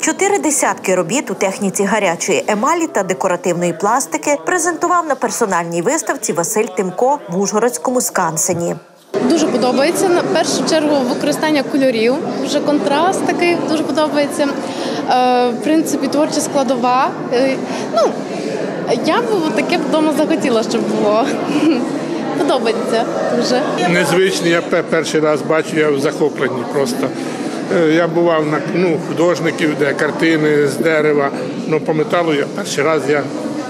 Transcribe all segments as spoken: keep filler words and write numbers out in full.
Чотири десятки робіт у техніці гарячої емалі та декоративної пластики презентував на персональній виставці Василь Тимко в Ужгородському Скансені. Дуже подобається, на першу чергу, використання кольорів, вже контраст такий дуже подобається. Е, в принципі, творча складова. Е, ну, я б таке вдома захотіла, щоб було. Подобається дуже. Незвичний, я перший раз бачу, я в захопленні просто. Я бував на ну, художників, де картини з дерева, але по металу я перший раз я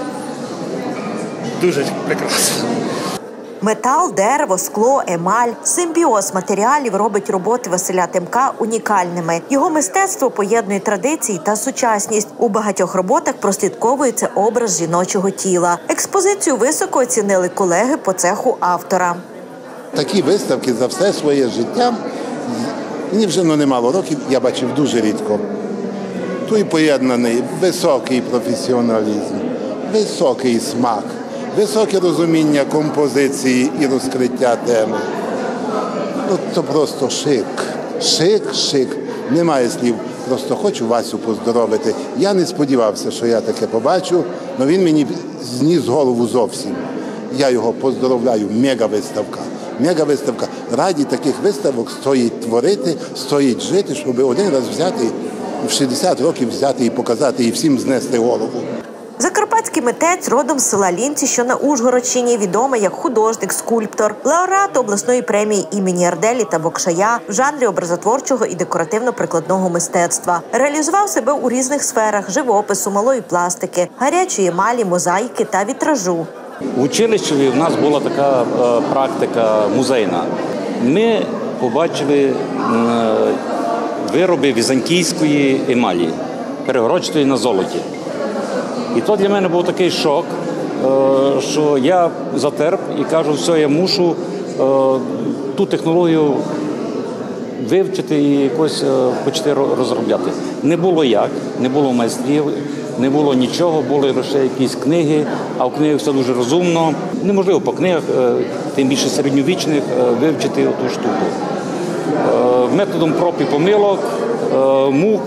дуже прекрасно. Метал, дерево, скло, емаль – симбіоз матеріалів робить роботи Василя Тимка унікальними. Його мистецтво поєднує традиції та сучасність. У багатьох роботах прослідковується образ жіночого тіла. Експозицію високо оцінили колеги по цеху автора. Такі виставки за все своє життя, мені вже ну, немало років, я бачив дуже рідко. Тут поєднаний високий професіоналізм, високий смак, високе розуміння композиції і розкриття теми. Ну, то просто шик, шик, шик. Немає слів. Просто хочу Васю поздоровити. Я не сподівався, що я таке побачу, але він мені зніс голову зовсім. Я його поздоровляю. Мега-виставка. Мега-виставка. Раді таких виставок стоїть творити, стоїть жити, щоб один раз взяти, в шістдесят років взяти і показати, і всім знести голову. Закарпатський митець родом з села Лінці, що на Ужгородщині, відомий як художник-скульптор, лауреат обласної премії імені Арделі та Бокшая в жанрі образотворчого і декоративно-прикладного мистецтва. Реалізував себе у різних сферах – живопису, малої пластики, гарячої емалі, мозаїки та вітражу. В училищі в нас була така е, практика музейна. Ми побачили е, вироби візантійської емалі, перегородчатої на золоті. І то для мене був такий шок, що я затерп і кажу, все, я мушу ту технологію вивчити і якось почати розробляти. Не було як, не було майстрів, не було нічого, були лише якісь книги, а в книгах все дуже розумно. Неможливо по книгах, тим більше середньовічних, вивчити ту штуку. Методом проб і помилок, мук,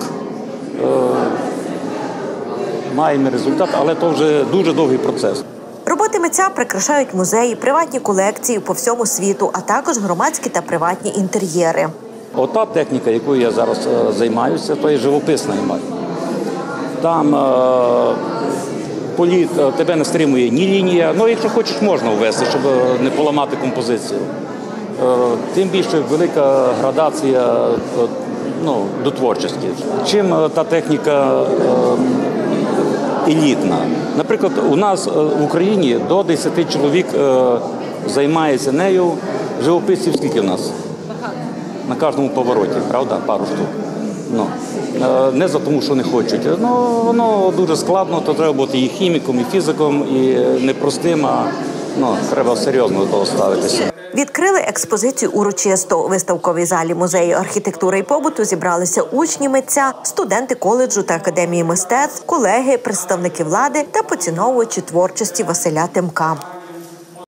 маємо результат, але то вже дуже довгий процес. Роботи митця прикрашають музеї, приватні колекції по всьому світу, а також громадські та приватні інтер'єри. Ота техніка, якою я зараз е, займаюся, то є живописна емаль. Там е, політ е, тебе не стримує ні лінія, ну якщо хочеш, можна ввести, щоб не поламати композицію. Е, тим більше велика градація е, ну, до творчості. Чим е, та техніка е, елітна. Наприклад, у нас в Україні до десяти чоловік е, займається нею. Живописців скільки в нас? Багато. На кожному повороті, правда? Пару штук. Ну, е, не за тому, що не хочуть. Ну, воно дуже складно, то треба бути і хіміком, і фізиком, і непростим, а ну, треба серйозно до того ставитися. Відкрили експозицію урочисто. У виставковій залі Музею архітектури і побуту зібралися учні митця, студенти коледжу та академії мистецтв, колеги, представники влади та поціновувачі творчості Василя Тимка.